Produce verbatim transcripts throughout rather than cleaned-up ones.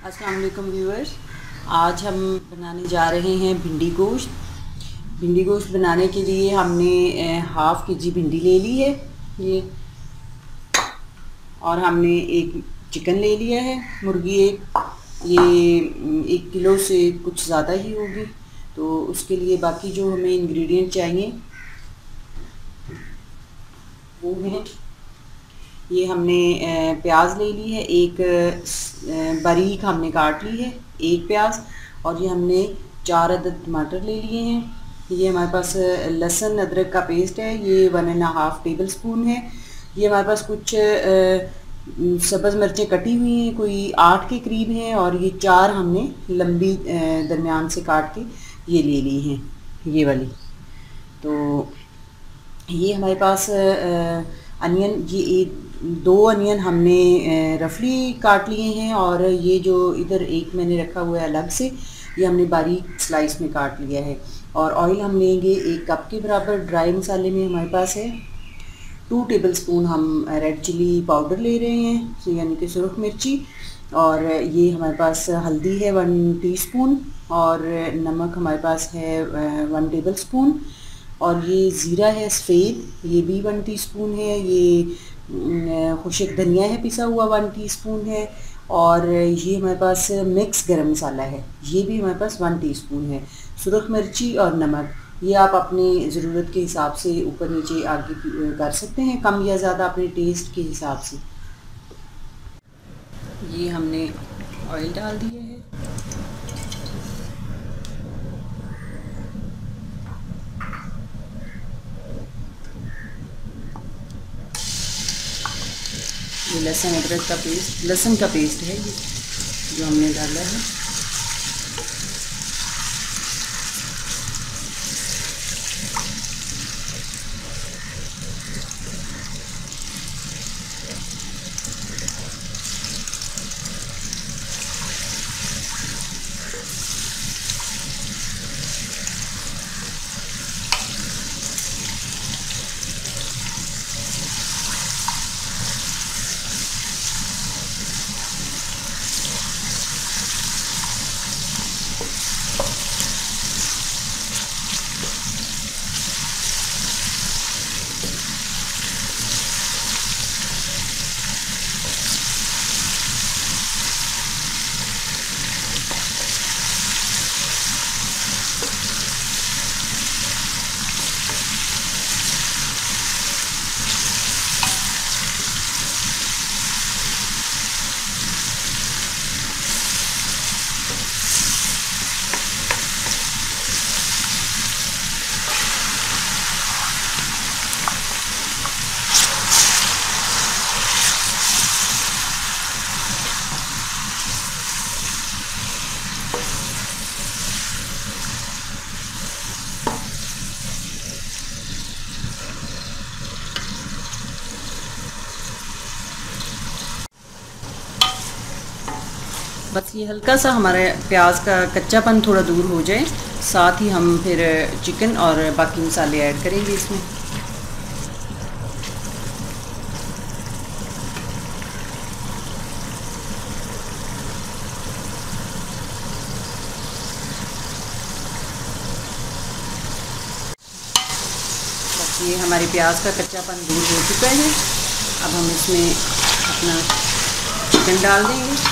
अस्सलाम वालेकुम व्यूअर्स। आज हम बनाने जा रहे हैं भिंडी गोश्त। भिंडी गोश्त बनाने के लिए हमने हाफ़ के जी भिंडी ले ली है ये, और हमने एक चिकन ले लिया है, मुर्गी एक, ये एक किलो से कुछ ज़्यादा ही होगी। तो उसके लिए बाकी जो हमें इंग्रेडिएंट चाहिए वो है, ये हमने प्याज ले ली है, एक बारीक हमने काट ली है एक प्याज, और ये हमने चार अदद टमाटर ले लिए हैं। ये हमारे पास लहसुन अदरक का पेस्ट है, ये one and half tablespoon है। ये हमारे पास कुछ सब्ज़ मिर्चें कटी हुई हैं, कोई आठ के करीब हैं, और ये चार हमने लंबी दरमियान से काट के ये ले ली हैं, ये वाली। तो ये हमारे पास अनियन, ये एक दो अनियन हमने रफली काट लिए हैं, और ये जो इधर एक मैंने रखा हुआ है अलग से, ये हमने बारीक स्लाइस में काट लिया है। और ऑयल हम लेंगे एक कप के बराबर। ड्राई मसाले में हमारे पास है टू टेबल स्पून हम रेड चिली पाउडर ले रहे हैं, यानी कि सुरख मिर्ची, और ये हमारे पास हल्दी है वन टीस्पून, और नमक हमारे पास है वन टेबल स्पून, और ये ज़ीरा है सफ़ेद, ये भी वन टीस्पून है। ये खुशक धनिया है पिसा हुआ वन टीस्पून है, और ये हमारे पास मिक्स गरम मसाला है, ये भी हमारे पास वन टीस्पून है। सुरख मिर्ची और नमक ये आप अपनी ज़रूरत के हिसाब से ऊपर नीचे आगे कर सकते हैं, कम या ज़्यादा अपने टेस्ट के हिसाब से। ये हमने ऑयल डाल दिया है, ये लहसुन अदरक का पेस्ट, लहसुन का पेस्ट है ये जो हमने डाला है। बस ये हल्का सा हमारे प्याज का कच्चापन थोड़ा दूर हो जाए, साथ ही हम फिर चिकन और बाकी मसाले ऐड करेंगे इसमें। बस ये हमारे प्याज का कच्चापन दूर हो चुका है। अब हम इसमें अपना चिकन डाल देंगे।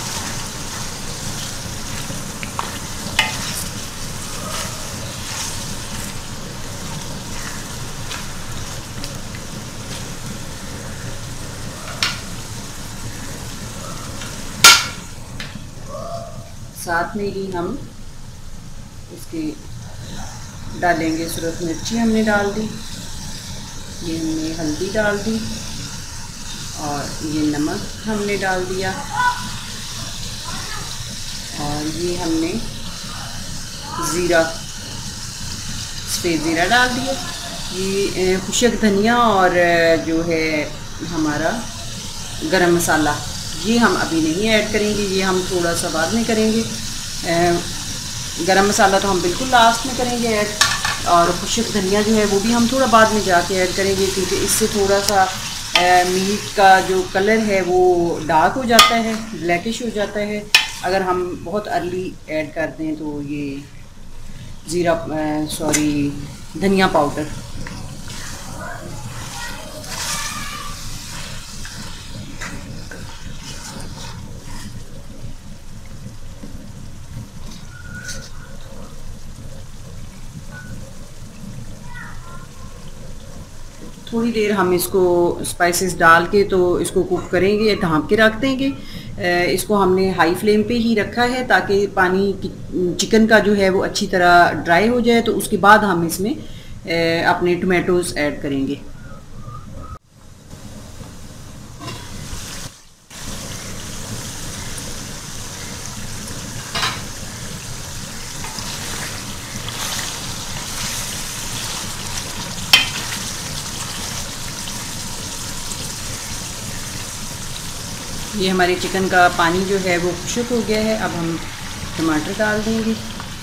साथ में ही हम इसके डालेंगे सुरख मिर्ची, हमने डाल दी, ये हमने हल्दी डाल दी, और ये नमक हमने डाल दिया, और ये हमने ज़ीरा सफ़ेद ज़ीरा डाल दिया। ये खुशक धनिया और जो है हमारा गरम मसाला, ये हम अभी नहीं ऐड करेंगे, ये हम थोड़ा सा बाद में करेंगे। गरम मसाला तो हम बिल्कुल लास्ट में करेंगे ऐड, और खुशक धनिया जो है वो भी हम थोड़ा बाद में जाके ऐड करेंगे, क्योंकि इससे थोड़ा सा मीट का जो कलर है वो डार्क हो जाता है, ब्लैकिश हो जाता है। अगर हम बहुत अर्ली ऐड कर दें तो ये ज़ीरा सॉरी धनिया पाउडर, थोड़ी देर हम इसको स्पाइसेस डाल के तो इसको कुक करेंगे, ढाँप के रख देंगे। इसको हमने हाई फ्लेम पे ही रखा है ताकि पानी चिकन का जो है वो अच्छी तरह ड्राई हो जाए। तो उसके बाद हम इसमें अपने टमाटोज़ ऐड करेंगे। ये हमारे चिकन का पानी जो है वो खुश्क हो गया है। अब हम टमाटर डाल देंगे।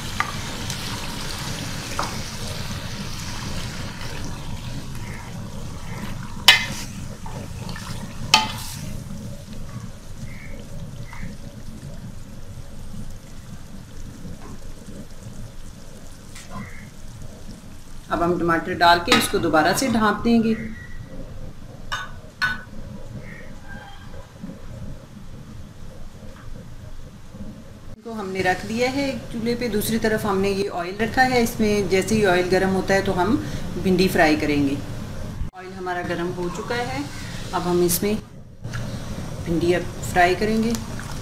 अब हम टमाटर डाल के इसको दोबारा से ढाँप देंगे। को हमने रख दिया है चूल्हे पे। दूसरी तरफ हमने ये ऑयल रखा है, इसमें जैसे ही ऑयल गर्म होता है तो हम भिंडी फ्राई करेंगे। ऑयल हमारा गर्म हो चुका है, अब हम इसमें भिंडी फ्राई करेंगे।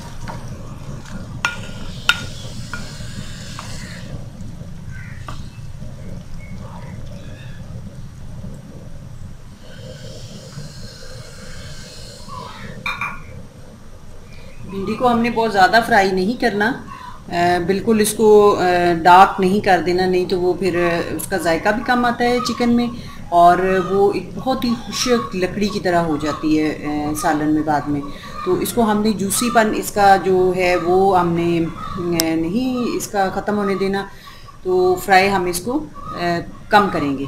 भिंडी को हमने बहुत ज़्यादा फ्राई नहीं करना, बिल्कुल इसको डार्क नहीं कर देना, नहीं तो वो फिर उसका जायका भी कम आता है चिकन में और वो एक बहुत ही खुश्क लकड़ी की तरह हो जाती है सालन में बाद में। तो इसको हमने जूसीपन इसका जो है वो हमने नहीं इसका ख़त्म होने देना, तो फ्राई हम इसको कम करेंगे।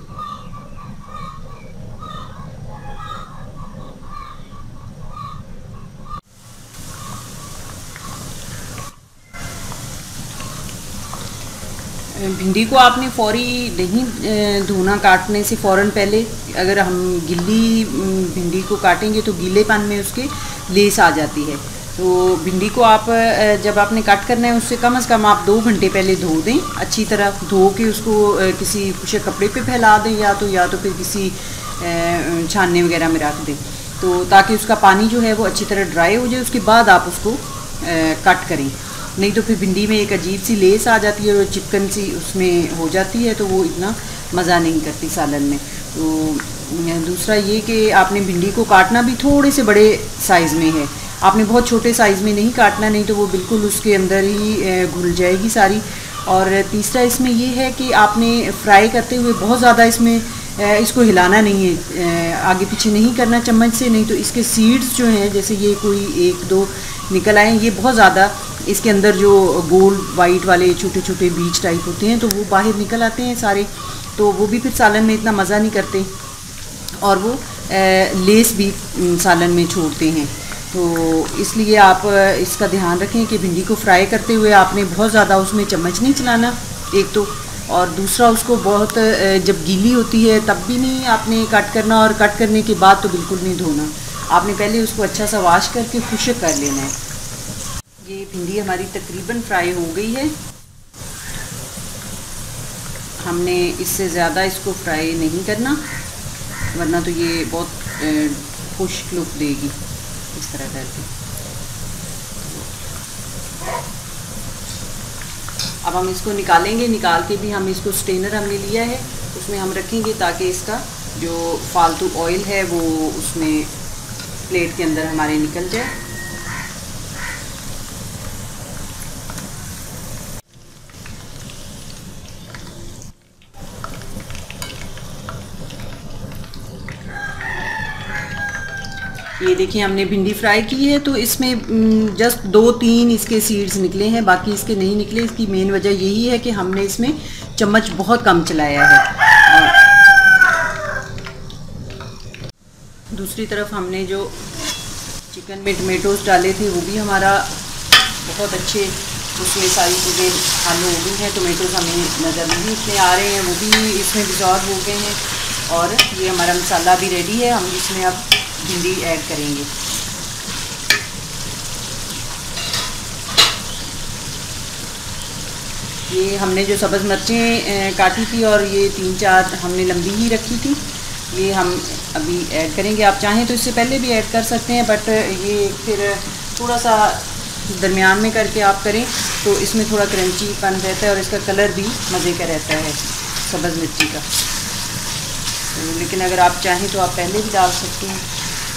भिंडी को आपने फौरी नहीं धोना, काटने से फ़ौरन पहले। अगर हम गिल्ली भिंडी को काटेंगे तो गीलेपन में उसके लेस आ जाती है। तो भिंडी को आप जब आपने कट करना है उससे कम से कम आप दो घंटे पहले धो दें, अच्छी तरह धो के उसको किसी खुश्क कपड़े पे फैला दें या तो या तो फिर किसी छानने वगैरह में रख दें, तो ताकि उसका पानी जो है वो अच्छी तरह ड्राई हो जाए। उसके बाद आप उसको कट करें, नहीं तो फिर भिंडी में एक अजीब सी लेस आ जाती है और चिकन सी उसमें हो जाती है, तो वो इतना मज़ा नहीं करती सालन में। तो दूसरा ये कि आपने भिंडी को काटना भी थोड़े से बड़े साइज़ में है, आपने बहुत छोटे साइज़ में नहीं काटना, नहीं तो वो बिल्कुल उसके अंदर ही घुल जाएगी सारी। और तीसरा इसमें ये है कि आपने फ्राई करते हुए बहुत ज़्यादा इसमें इसको हिलाना नहीं है, आगे पीछे नहीं करना चम्मच से, नहीं तो इसके सीड्स जो हैं जैसे ये कोई एक दो निकल आए, ये बहुत ज़्यादा इसके अंदर जो गोल्ड वाइट वाले छोटे छोटे बीज टाइप होते हैं तो वो बाहर निकल आते हैं सारे, तो वो भी फिर सालन में इतना मज़ा नहीं करते और वो लेस भी सालन में छोड़ते हैं। तो इसलिए आप इसका ध्यान रखें कि भिंडी को फ्राई करते हुए आपने बहुत ज़्यादा उसमें चम्मच नहीं चलाना एक तो, और दूसरा उसको बहुत जब गीली होती है तब भी नहीं आपने कट करना, और कट करने के बाद तो बिल्कुल नहीं धोना, आपने पहले उसको अच्छा सा वाश करके खुश्क कर लेना है। ये भिंडी हमारी तकरीबन फ्राई हो गई है, हमने इससे ज़्यादा इसको फ्राई नहीं करना वरना तो ये बहुत खुश्क लुक देगी इस तरह करके। अब हम इसको निकालेंगे, निकाल के भी हम इसको स्ट्रेनर हमने लिया है उसमें हम रखेंगे ताकि इसका जो फालतू ऑयल है वो उसमें प्लेट के अंदर हमारे निकल जाए। ये देखिए हमने भिंडी फ्राई की है, तो इसमें जस्ट दो तीन इसके सीड्स निकले हैं, बाकी इसके नहीं निकले। इसकी मेन वजह यही है कि हमने इसमें चम्मच बहुत कम चलाया है। दूसरी तरफ हमने जो चिकन में टमेटोज़ डाले थे वो भी हमारा बहुत अच्छे उसमें सारी चीज़ें हल हो गई हैं। टोमेटोज़ हमें नज़र नहीं इतने आ रहे हैं, वो भी इसमें डिज़ॉल्व हो गए हैं। और ये हमारा मसाला भी रेडी है। हम इसमें अब भिंडी ऐड करेंगे। ये हमने जो सब्ज़ मिर्चें काटी थी और ये तीन चार हमने लंबी ही रखी थी, ये हम अभी ऐड करेंगे। आप चाहें तो इससे पहले भी ऐड कर सकते हैं, बट ये फिर थोड़ा सा दरमियान में करके आप करें तो इसमें थोड़ा क्रंचीपन रहता है और इसका कलर भी मज़े का रहता है सब्ज़ मिर्ची का। तो लेकिन अगर आप चाहें तो आप पहले भी डाल सकते हैं।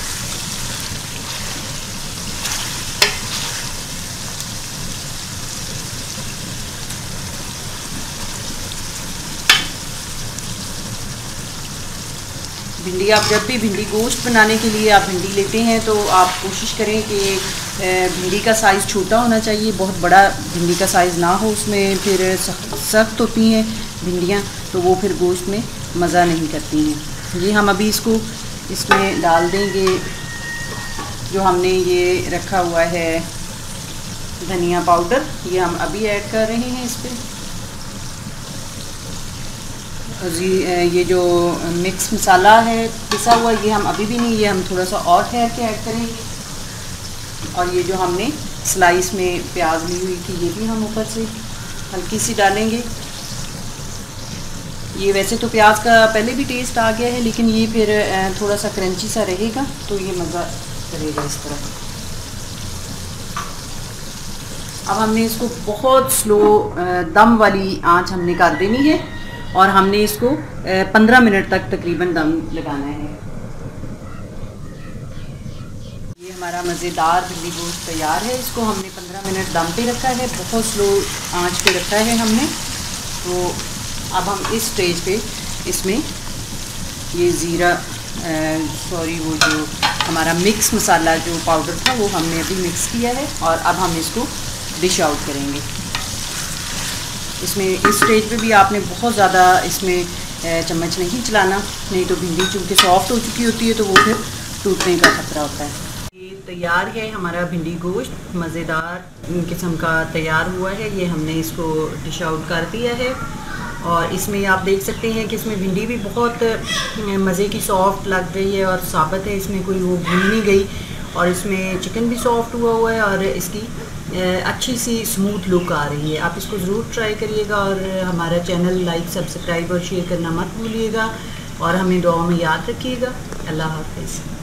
भिंडी आप जब भी भिंडी गोश्त बनाने के लिए आप भिंडी लेते हैं तो आप कोशिश करें कि भिंडी का साइज़ छोटा होना चाहिए, बहुत बड़ा भिंडी का साइज़ ना हो। उसमें फिर सख्त होती हैं भिंडियाँ, तो वो फिर गोश्त में मज़ा नहीं करती हैं। ये हम अभी इसको इसमें डाल देंगे जो हमने ये रखा हुआ है धनिया पाउडर, ये हम अभी ऐड कर रहे हैं इस पर। ये जो मिक्स मसाला है पिसा हुआ, ये हम अभी भी नहीं, ये हम थोड़ा सा और ठहर के ऐड करेंगे। और ये जो हमने स्लाइस में प्याज ली हुई थी, ये भी हम ऊपर से हल्की सी डालेंगे। ये वैसे तो प्याज का पहले भी टेस्ट आ गया है, लेकिन ये फिर थोड़ा सा क्रंची सा रहेगा तो ये मज़ा करेगा इस तरह। अब हमने इसको बहुत स्लो दम वाली आंच हमने कर देनी है और हमने इसको पंद्रह मिनट तक तकरीबन दम लगाना है। ये हमारा मज़ेदार भिंडी गोश्त तैयार है। इसको हमने पंद्रह मिनट दम पे रखा है, बहुत स्लो आंच पे रखा है हमने। तो अब हम इस स्टेज पे इसमें ये ज़ीरा सॉरी वो जो हमारा मिक्स मसाला जो पाउडर था वो हमने अभी मिक्स किया है और अब हम इसको डिश आउट करेंगे। इसमें इस स्टेज पे भी आपने बहुत ज़्यादा इसमें चम्मच नहीं चलाना, नहीं तो भिंडी चूँकि सॉफ्ट हो चुकी होती है तो वो फिर टूटने का खतरा होता है। ये तैयार है हमारा भिंडी गोश्त, मज़ेदार किस्म का तैयार हुआ है। ये हमने इसको डिश आउट कर दिया है और इसमें आप देख सकते हैं कि इसमें भिंडी भी बहुत मज़े की सॉफ्ट लग रही है और साबित है, इसमें कोई वो भून नहीं गई। और इसमें चिकन भी सॉफ्ट हुआ हुआ है और इसकी अच्छी सी स्मूथ लुक आ रही है। आप इसको ज़रूर ट्राई करिएगा और हमारा चैनल लाइक सब्सक्राइब और शेयर करना मत भूलिएगा और हमें दुआ में याद रखिएगा। अल्लाह हाफ़िज़।